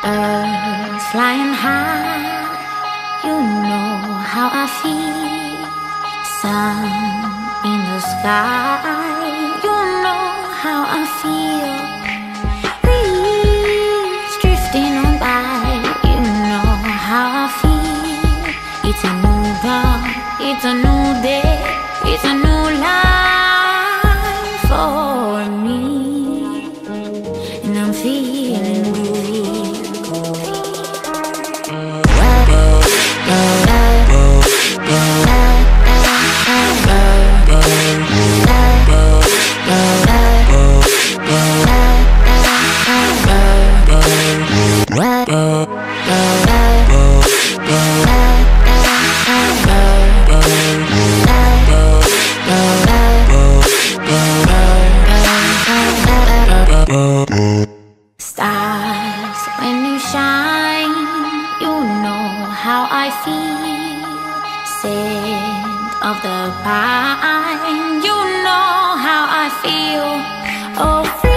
Birds flying high, you know how I feel. Sun in the sky, you know how I feel. Breeze drifting on by, you know how I feel. It's a new dawn, it's a new day, it's a new life for me, and I'm feeling good. Stars, when you shine, you know how I feel. Scent of the pine, you know how I feel. Oh,